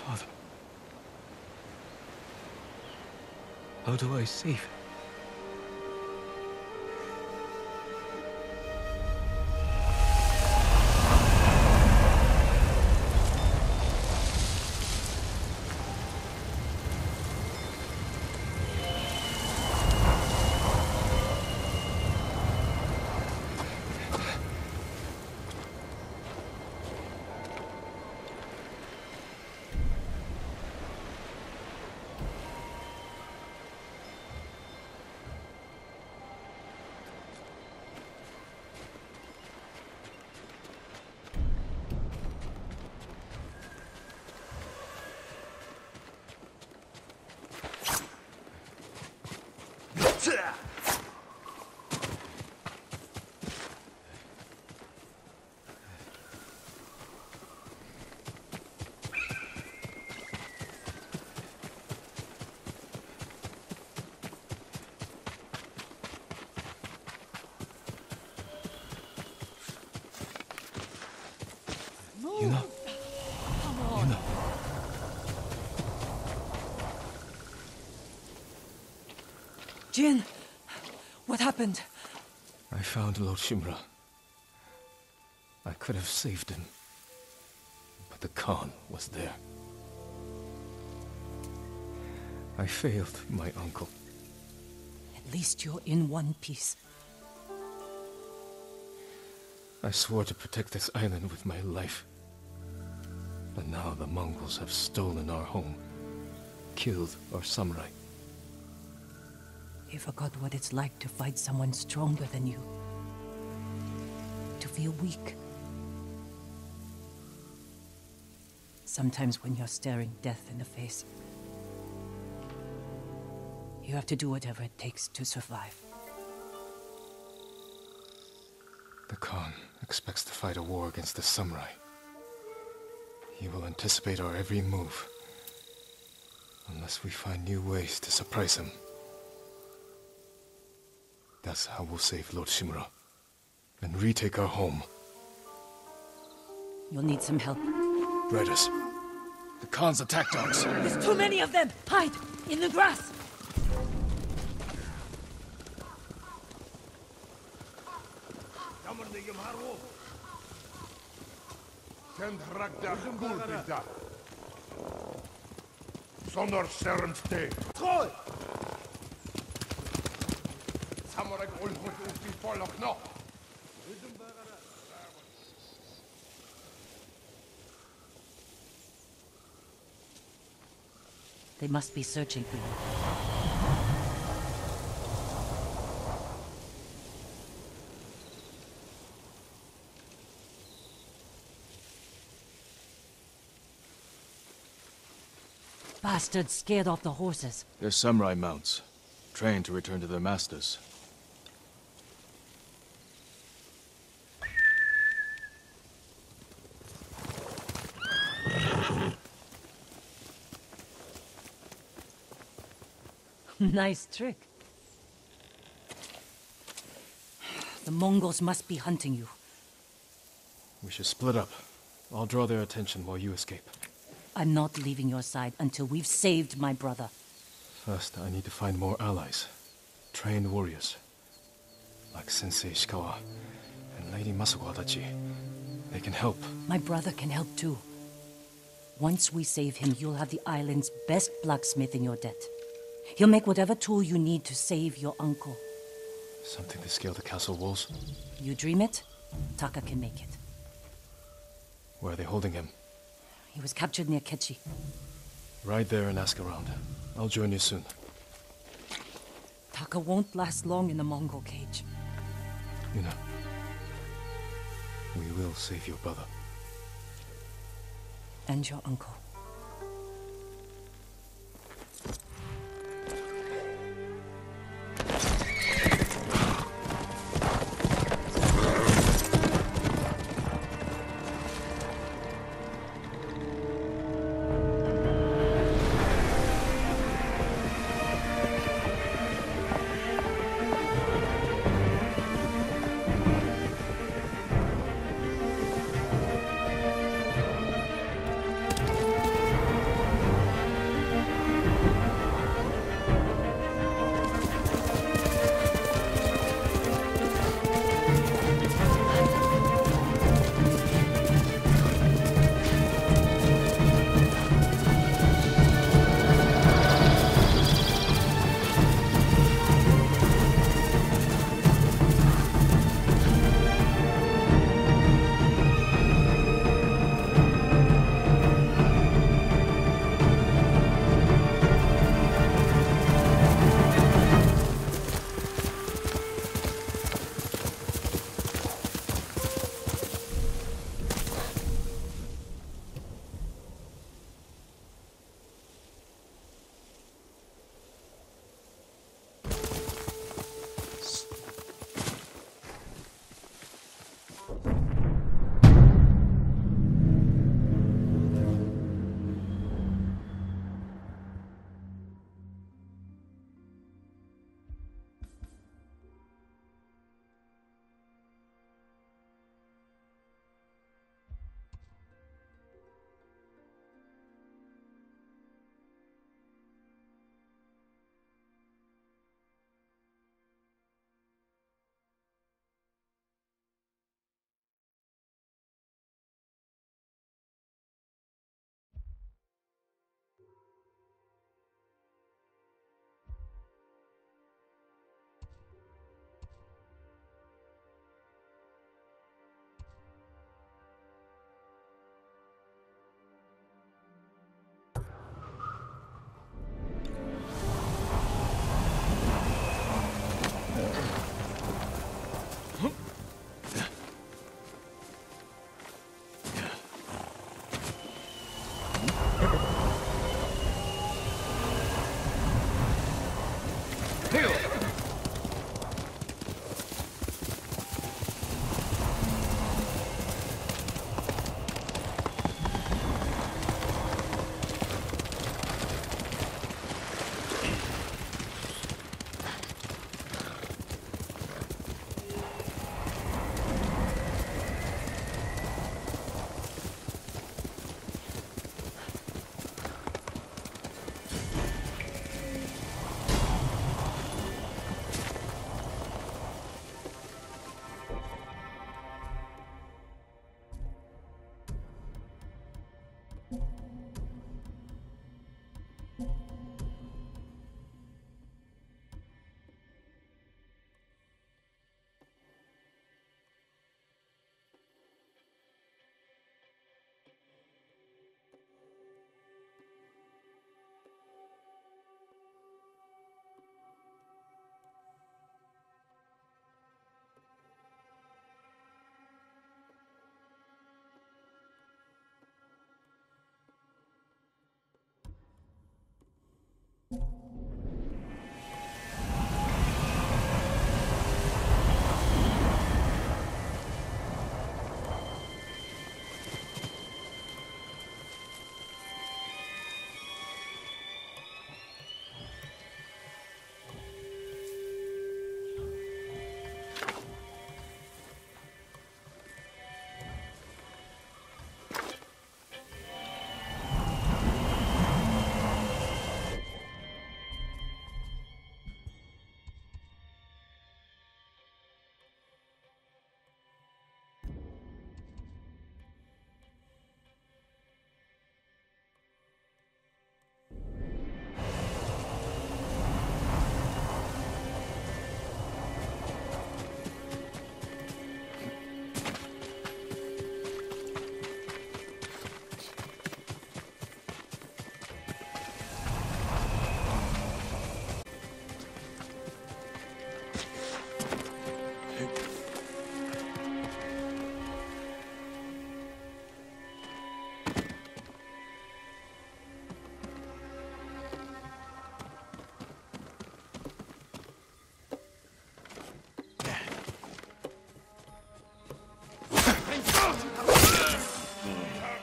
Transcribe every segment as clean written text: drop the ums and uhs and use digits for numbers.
father. How do I save him? Yuna. Yuna. Jin, what happened? I found Lord Shimura. I could have saved him, but the Khan was there. I failed my uncle. At least you're in one piece. I swore to protect this island with my life. But now the Mongols have stolen our home, killed our samurai. You forgot what it's like to fight someone stronger than you. To feel weak. Sometimes when you're staring death in the face, you have to do whatever it takes to survive. The Khan expects to fight a war against the samurai. He will anticipate our every move, unless we find new ways to surprise him. That's how we'll save Lord Shimura, and retake our home. You'll need some help. Riders. The Khan's attack dogs. There's too many of them! Hide! In the grass! Zonder sermste. Troll! Samurai ulfus die volk nog. They must be searching for you. Bastards scared off the horses. They're samurai mounts, trained to return to their masters. Nice trick. The Mongols must be hunting you. We should split up. I'll draw their attention while you escape. I'm not leaving your side until we've saved my brother. First, I need to find more allies. Trained warriors. Like Sensei Ishikawa and Lady Masako Adachi. They can help. My brother can help too. Once we save him, you'll have the island's best blacksmith in your debt. He'll make whatever tool you need to save your uncle. Something to scale the castle walls? You dream it, Taka can make it. Where are they holding him? He was captured near Kechi. Ride there and ask around. I'll join you soon. Taka won't last long in the Mongol cage. Yuna. We will save your brother. And your uncle.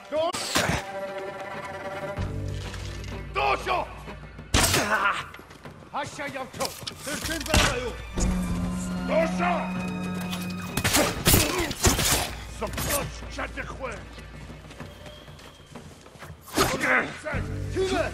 도쇼! 하샤 양초! 들킨다요! 도쇼! Сопрочь, чатихуэ! Тиме!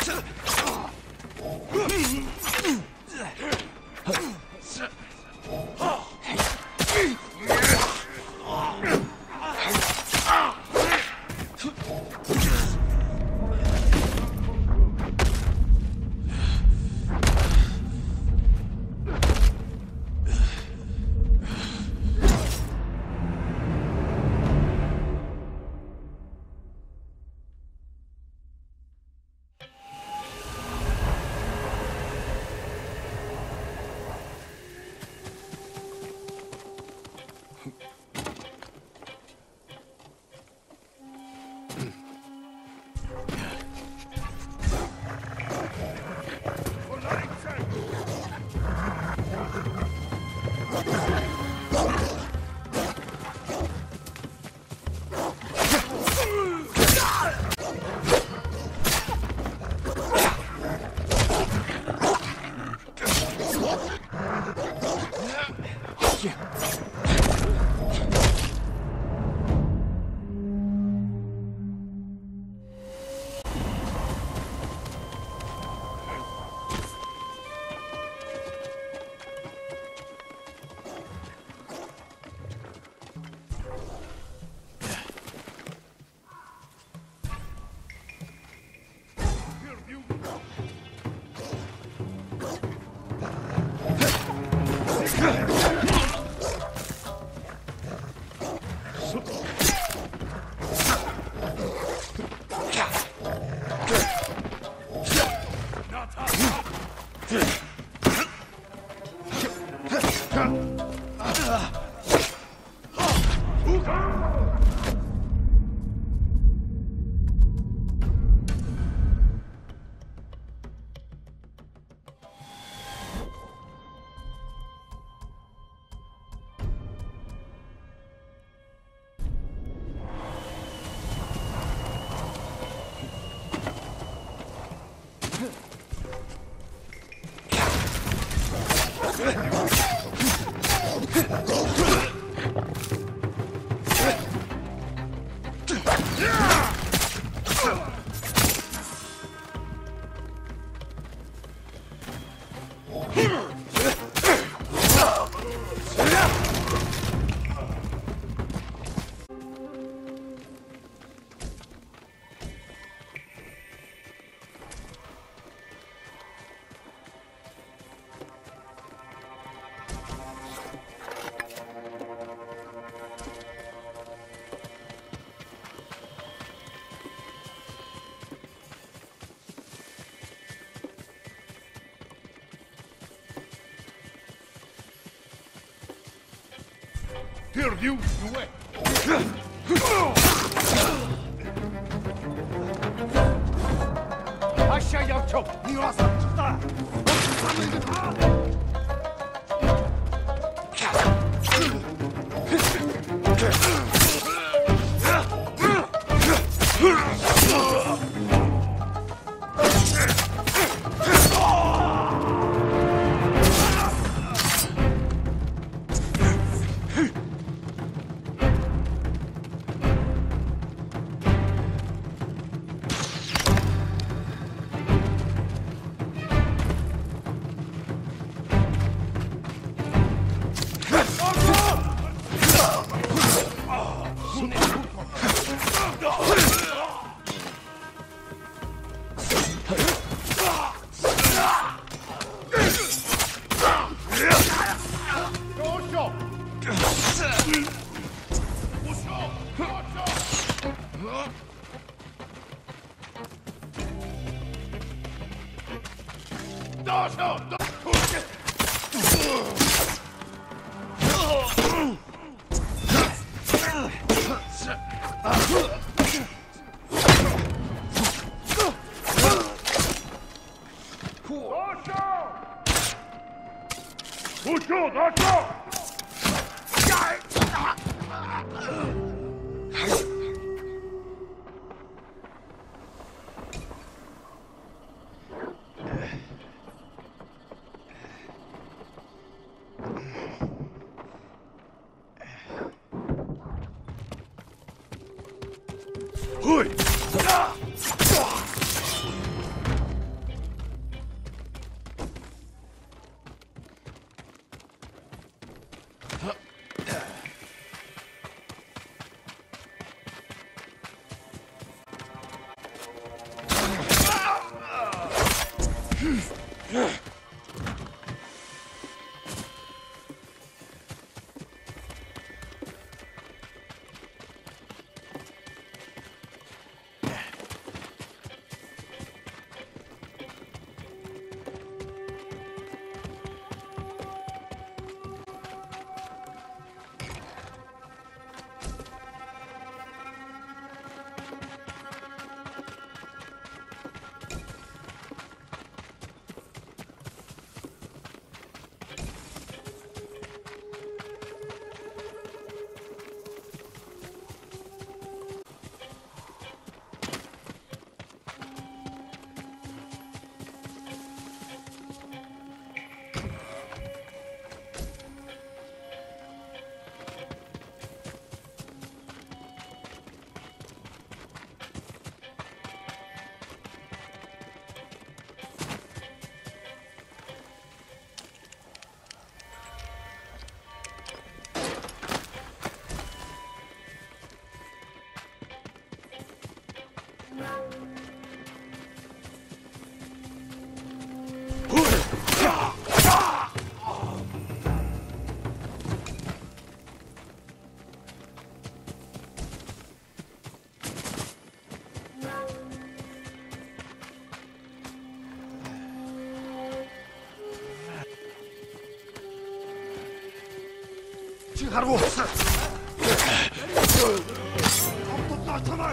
Perdu, ouais. Aşağı yapçok, niyasa çıktı. Чи харгу. Амттай танаа.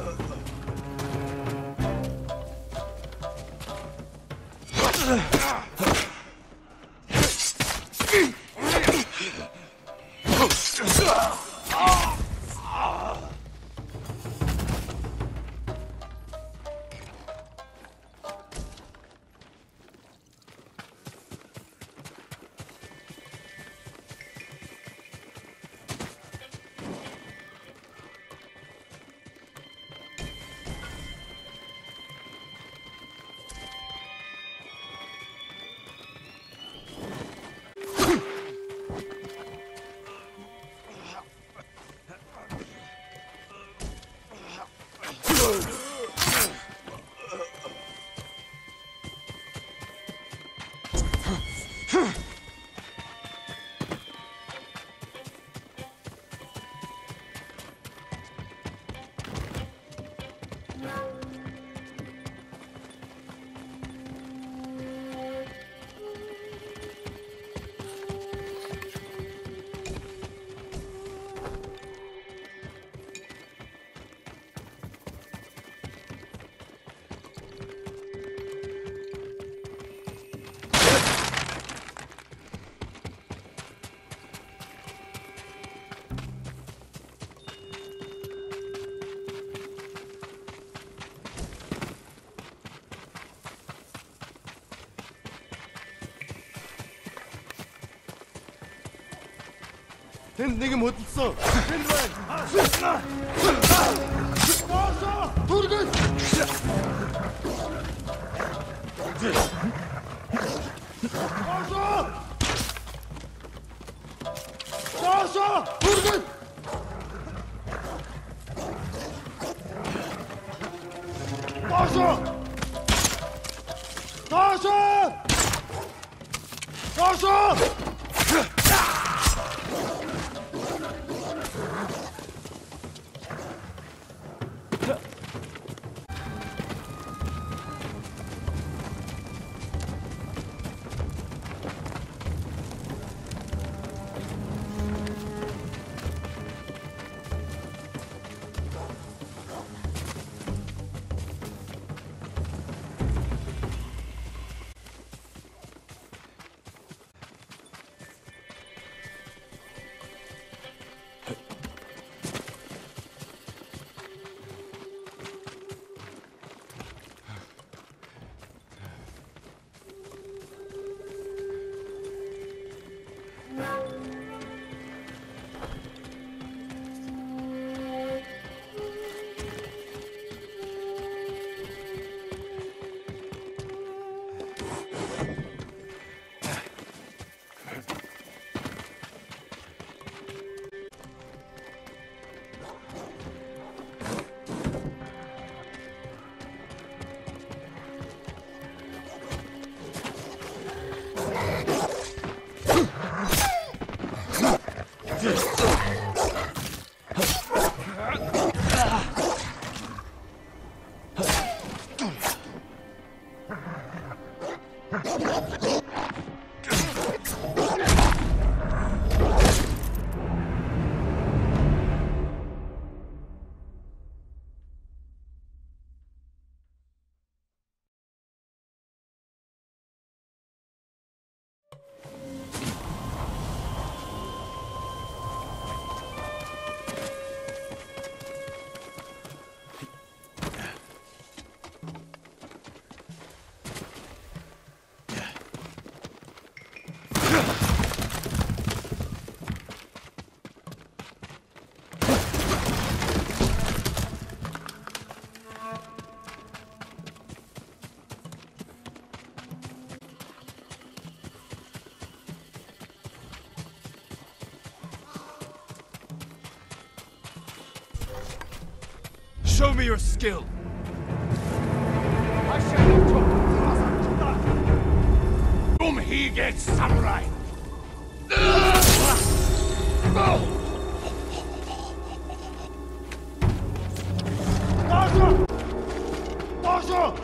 Тэнд нэг юм хөдөлсөн. Тэнд байна. Доошо! Түргэн! Доошо! Доошо! Түргэн! Доошо! Доошо! Доошо! Show me your skill! Come he gets samurai! Dojo! Dojo!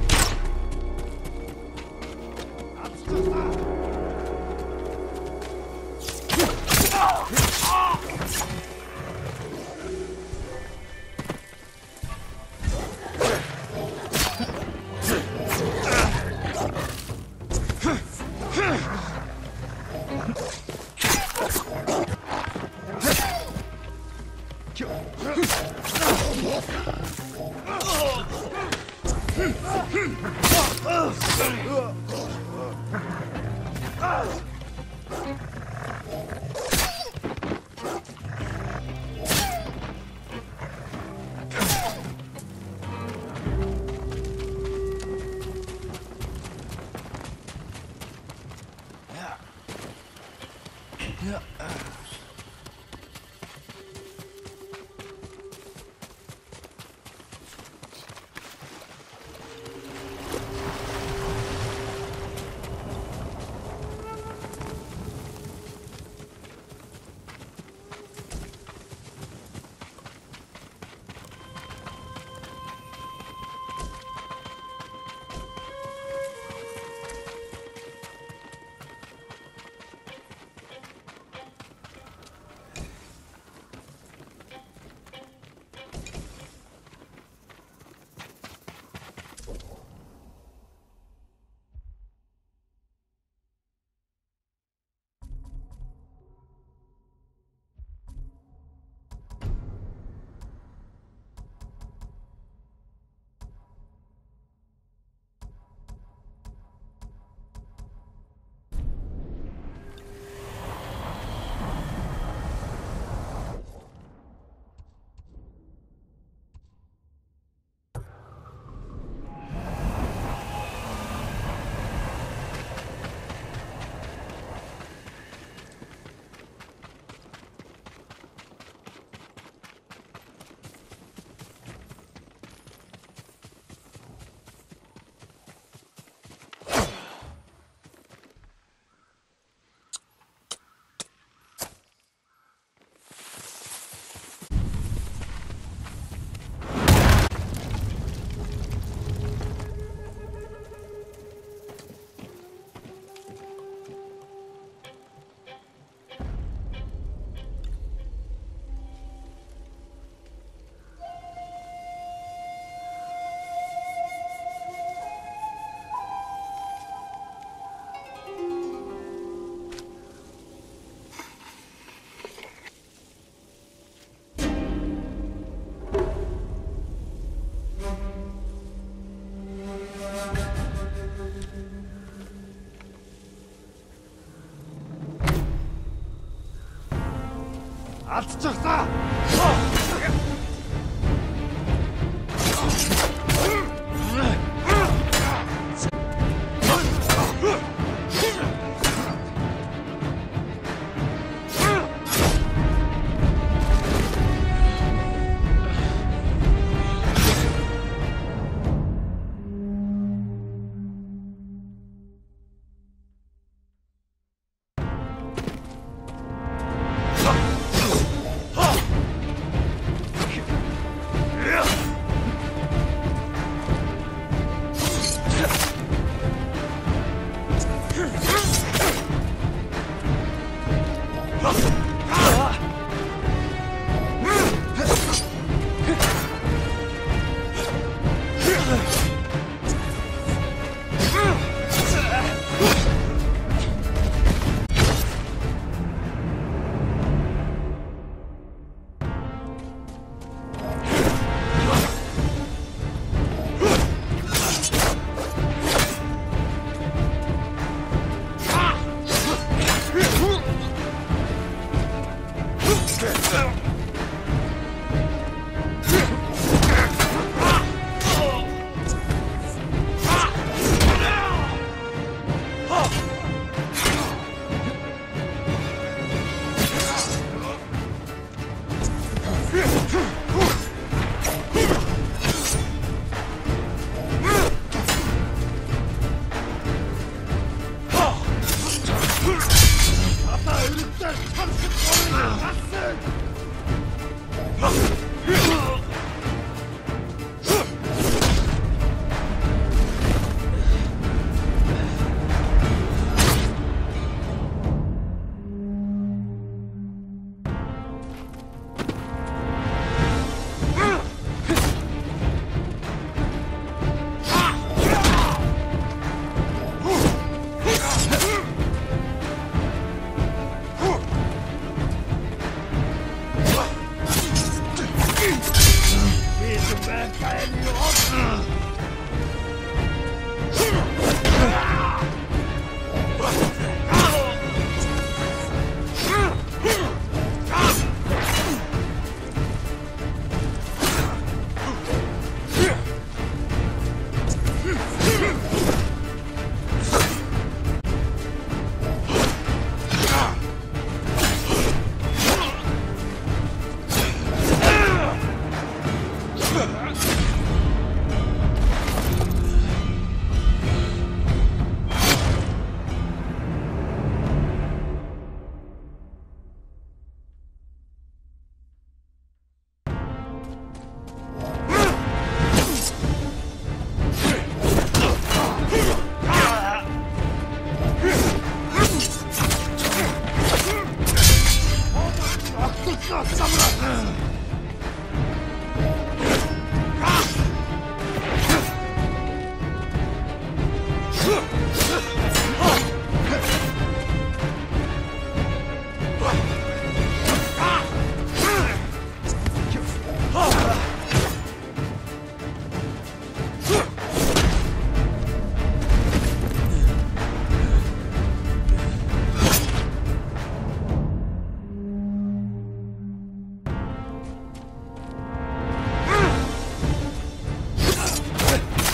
Алдчихсан!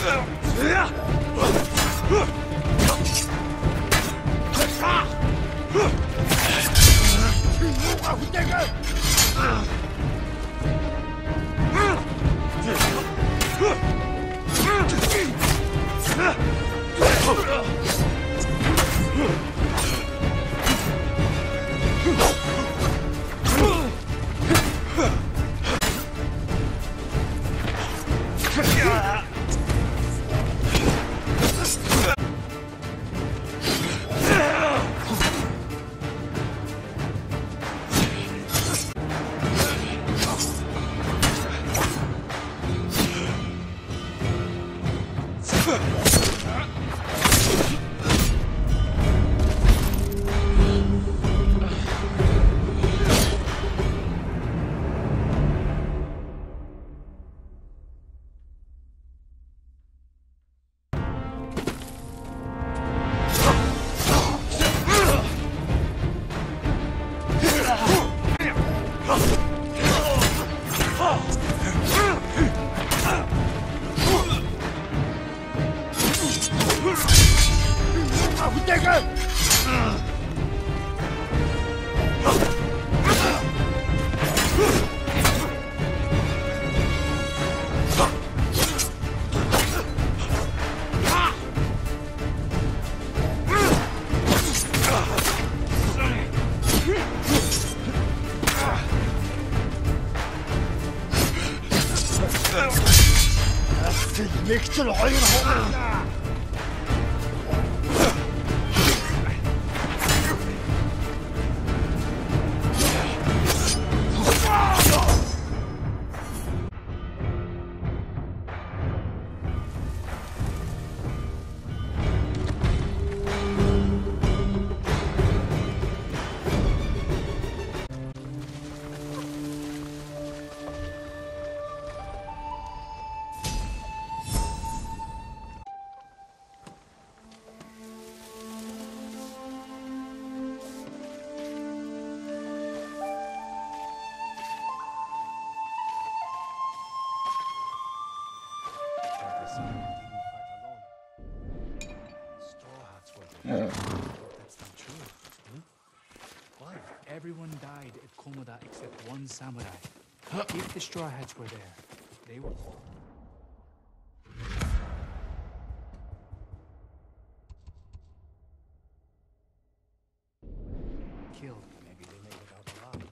نقتل غيرهم. That's not true. Why? Everyone died at Komoda except one samurai. If the Straw Hats were there, they were... killed. Maybe they made it out alive.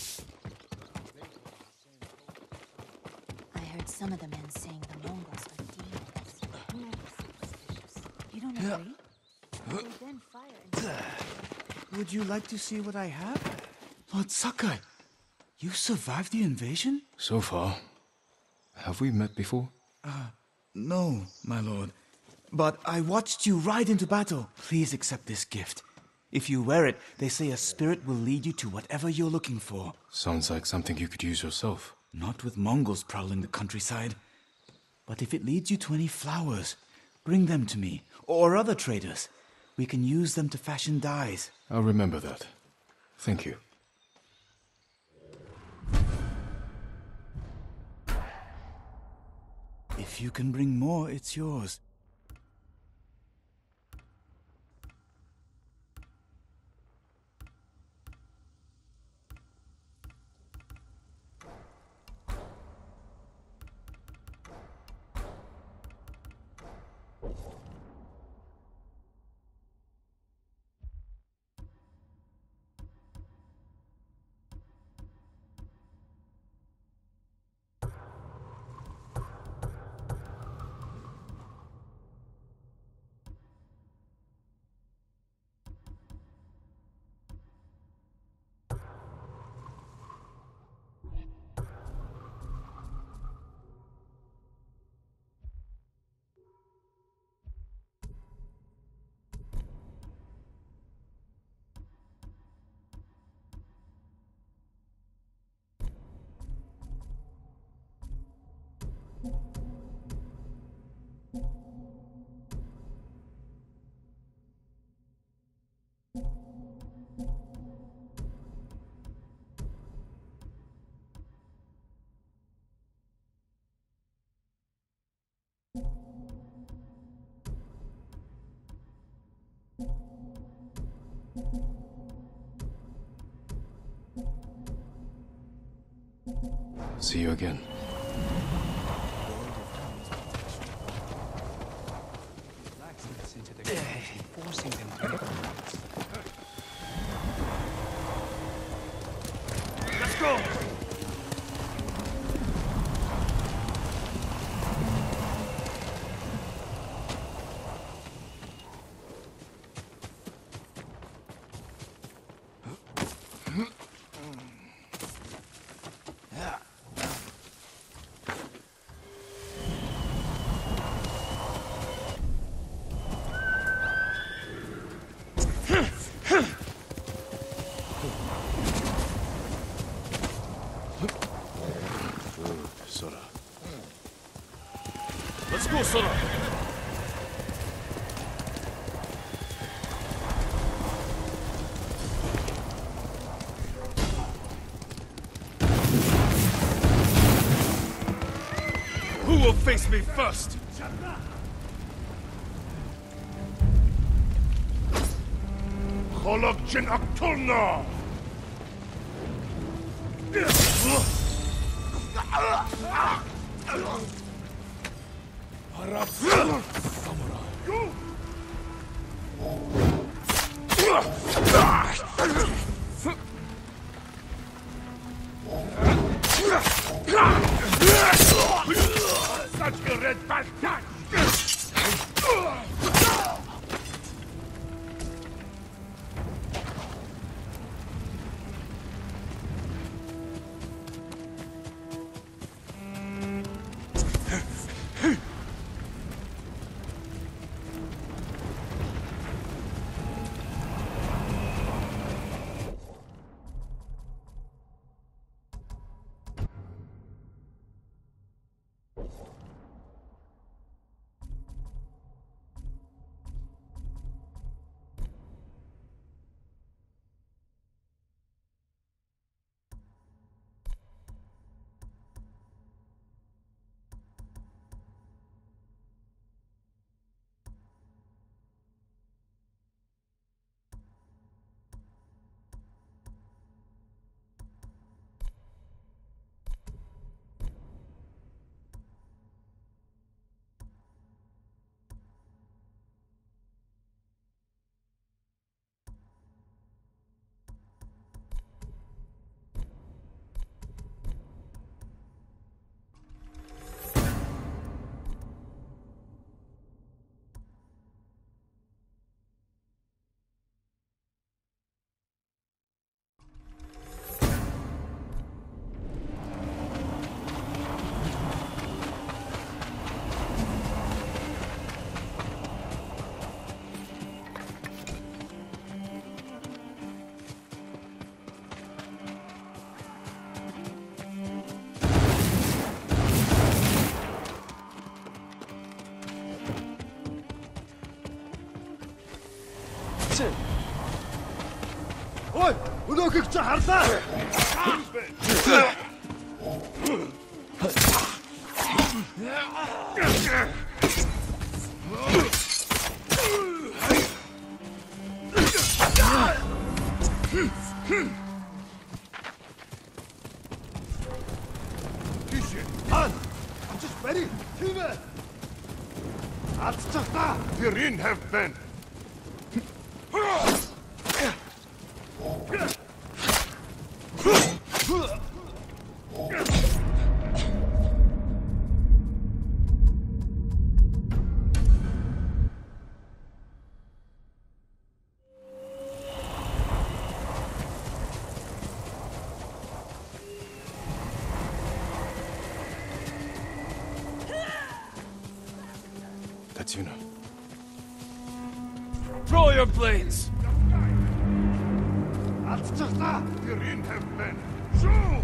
I heard some of the men saying the Mongols are demons. Suspicious. You don't agree? They then fire and... Would you like to see what I have? Lord Sakai, you survived the invasion? So far. Have we met before? No, my lord. But I watched you ride into battle. Please accept this gift. If you wear it, they say a spirit will lead you to whatever you're looking for. Sounds like something you could use yourself. Not with Mongols prowling the countryside. But if it leads you to any flowers, bring them to me, or other traders. We can use them to fashion dyes. I'll remember that. Thank you. If you can bring more, it's yours. See you again. Blacksmiths into the community, forcing them to make products. Let's go! Sora. Let's go, Sora! Who will face me first? Cholok Jin Aktulna! Such a red bastard! Ой, өнөөхийг чи харлаа. Han, I'm just ready. Tina. Атцахта. The Rin have been. Tatuna. Draw your blades. Атцахта. The Rin have been. Shoot.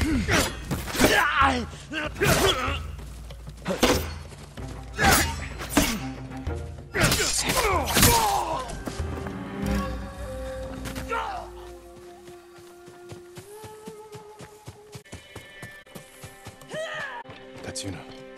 Tatsuno.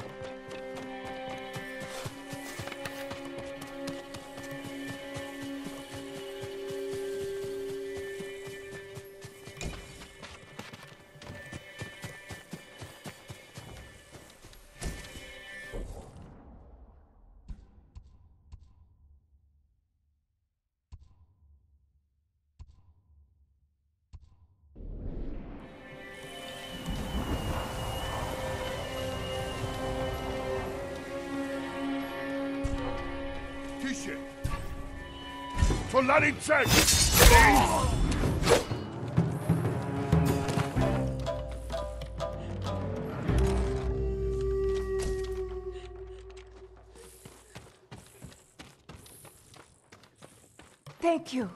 Tische! Soldati in check! Thank you.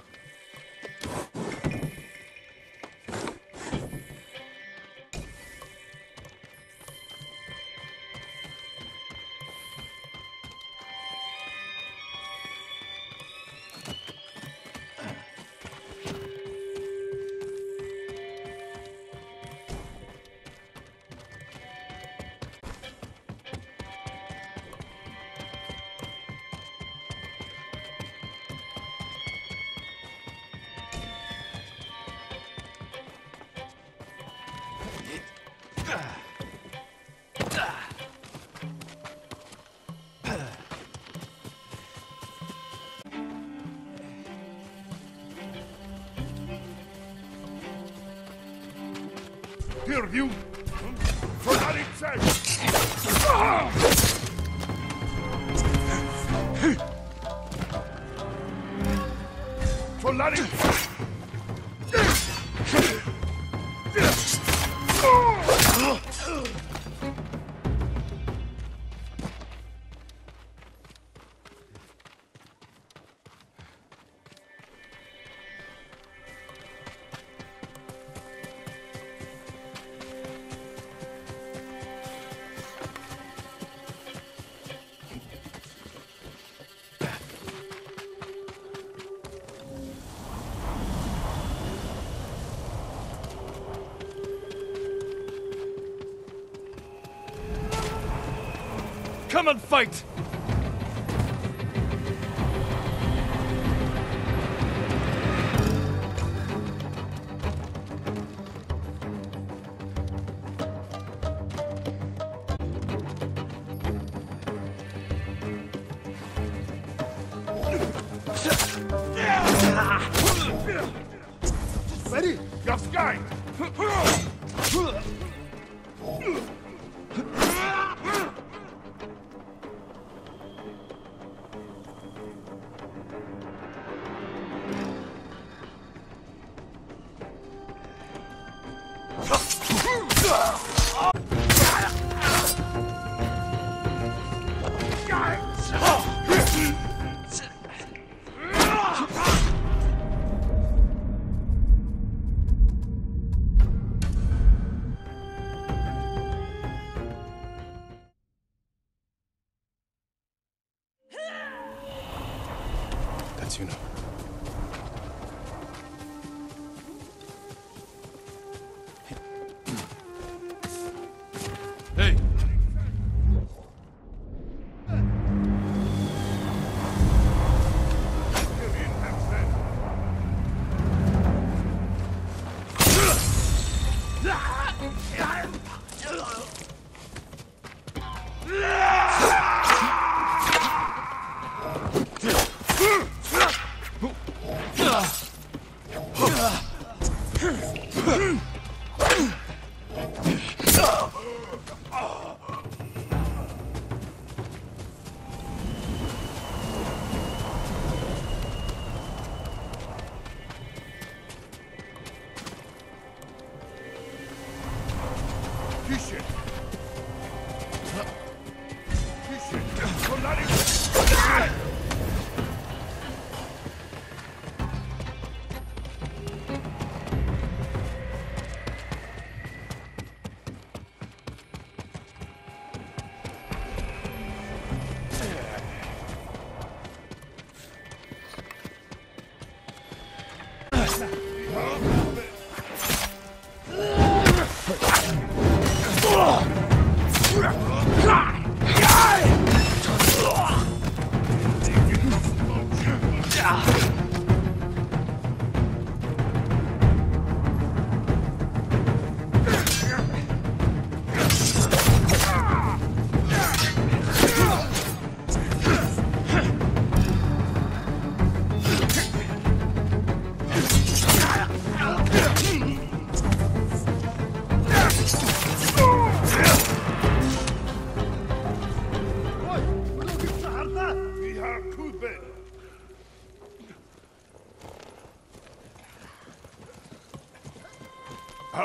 Hear you! Soldati in check! Soldati in check! Come and fight! Ready? Your sky! Tatsuno. Hey! Tische! Tische! Soldati in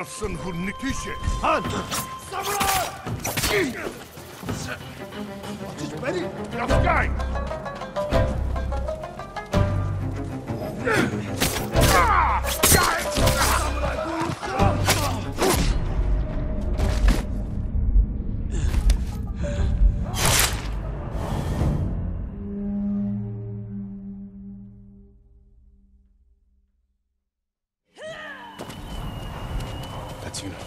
Varsın hunni tişe. Han! Samurai! Ateş beni! Yapgay! That's Yuna.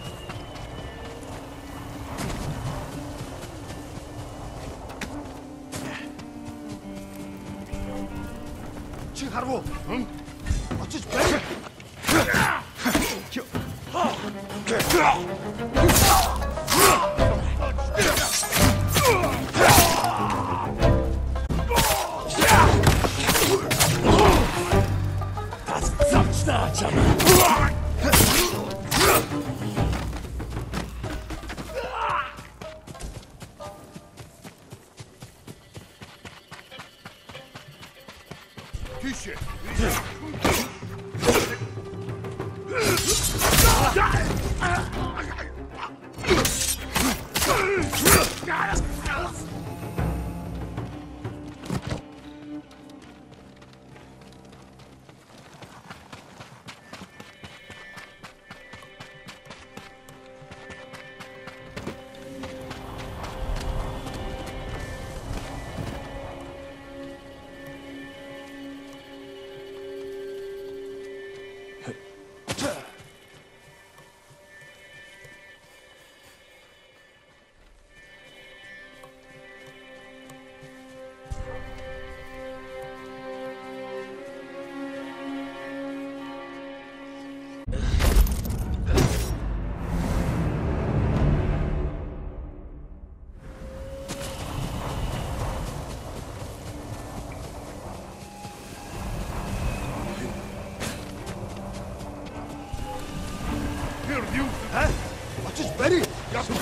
치하로! 응? 아teş beni! Tişe! Gördün, ha? Ateş beni! Yapma!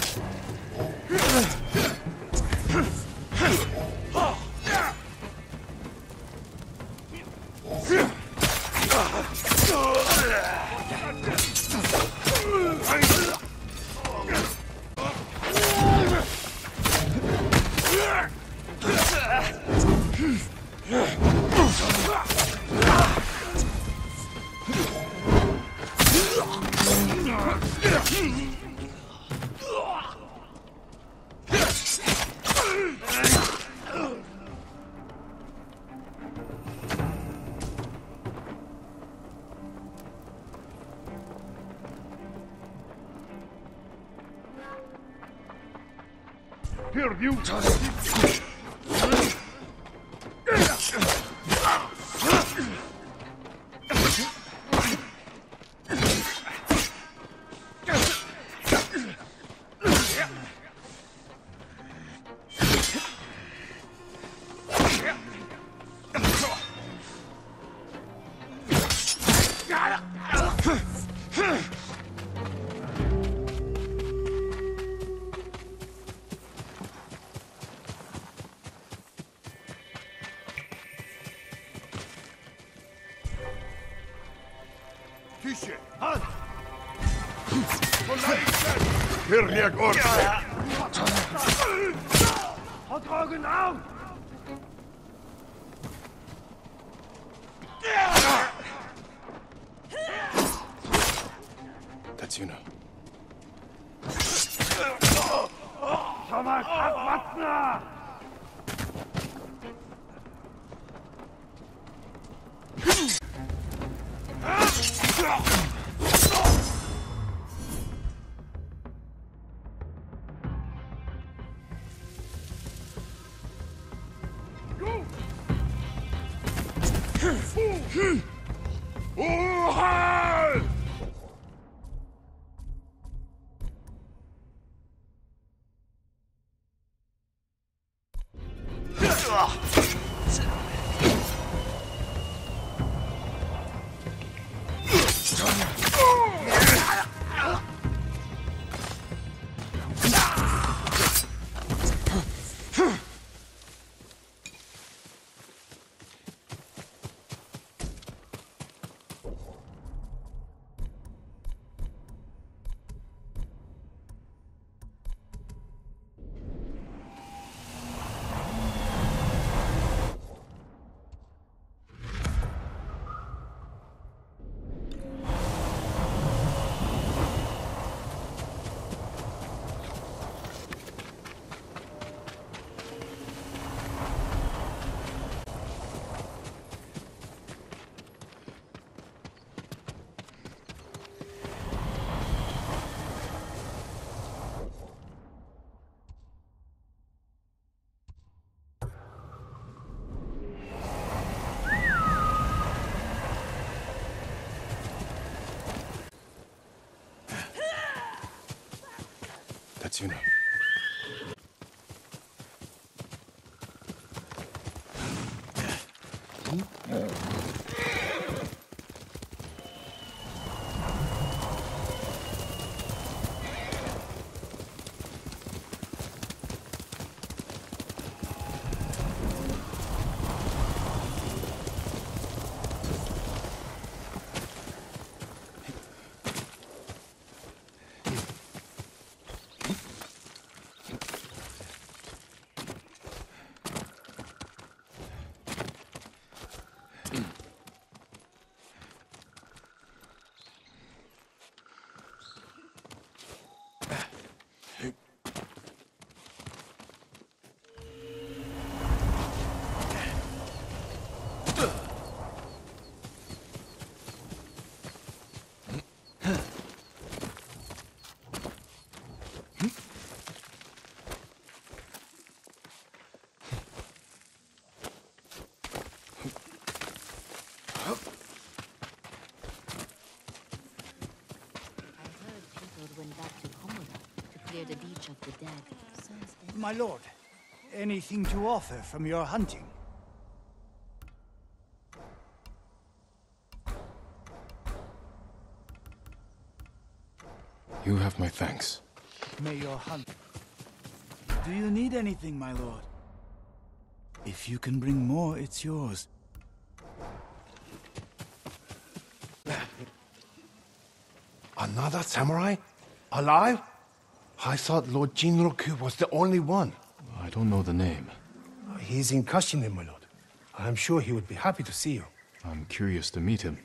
Gördün, Tişe! Han! Hirliak orte! Hat Augen auf! That's Yuna. Savaş atmatna! Uhal! Katsuna. Went back to Komoda to clear the beach of the dead. My lord, anything to offer from your hunting? You have my thanks. May your hunt... Do you need anything, my lord? If you can bring more, it's yours. Another samurai? Alive? I thought Lord Jinroku was the only one. I don't know the name. He's in Kashine, my lord. I'm sure he would be happy to see you. I'm curious to meet him.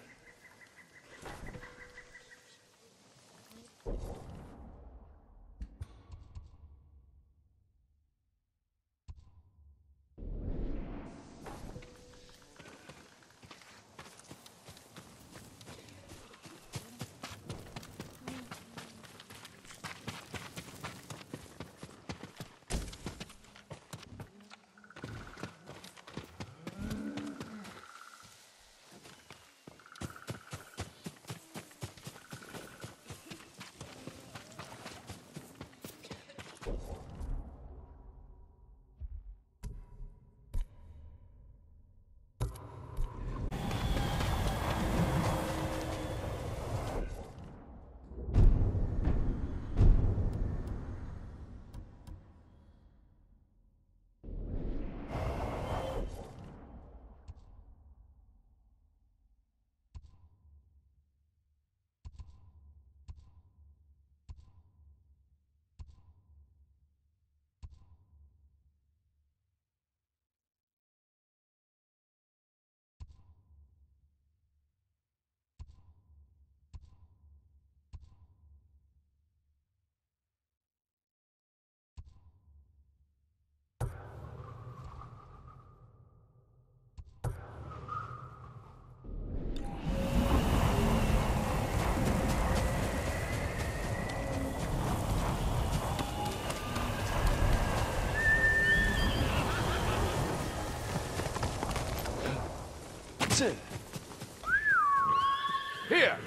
Here!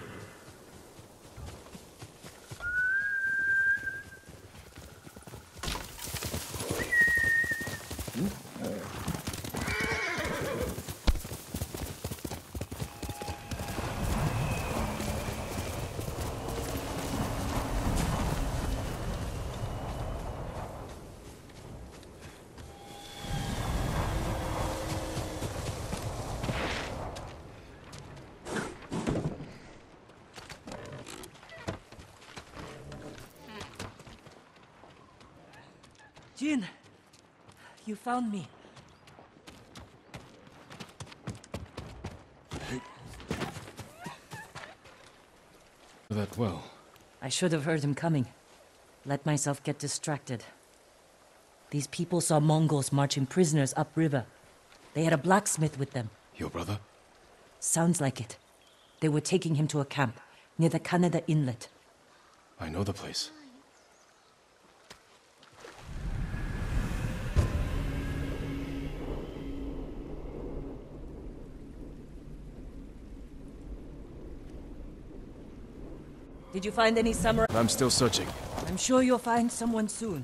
Jin, you found me. That well. I should have heard him coming. Let myself get distracted. These people saw Mongols marching prisoners upriver. They had a blacksmith with them. Your brother? Sounds like it. They were taking him to a camp near the Kaneda Inlet. I know the place. Did you find any samurai? I'm still searching. I'm sure you'll find someone soon.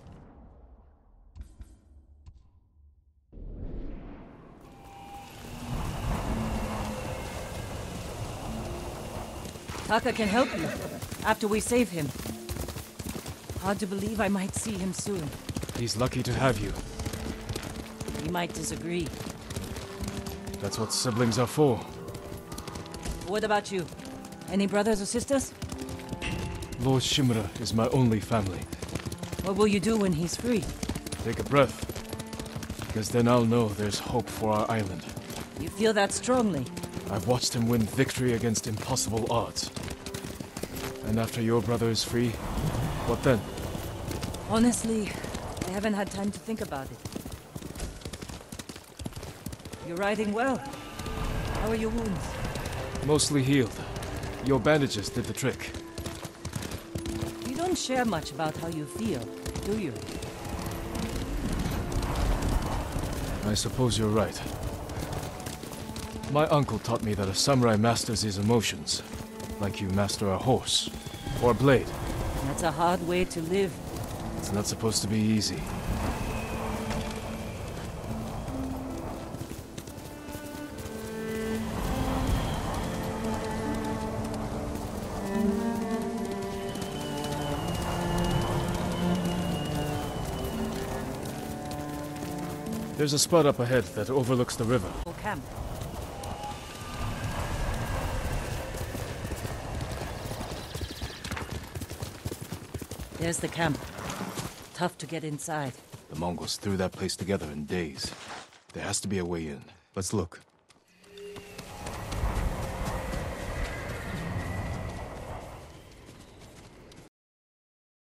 Taka can help you, after we save him. Hard to believe I might see him soon. He's lucky to have you. He might disagree. That's what siblings are for. What about you? Any brothers or sisters? Lord Shimura is my only family. What will you do when he's free? Take a breath. Because then I'll know there's hope for our island. You feel that strongly? I've watched him win victory against impossible odds. And after your brother is free, what then? Honestly, I haven't had time to think about it. You're riding well. How are your wounds? Mostly healed. Your bandages did the trick. You don't share much about how you feel, do you? I suppose you're right. My uncle taught me that a samurai masters his emotions, like you master a horse, or a blade. That's a hard way to live. It's not supposed to be easy. There's a spot up ahead that overlooks the river. Camp. There's the camp. Tough to get inside. The Mongols threw that place together in days. There has to be a way in. Let's look.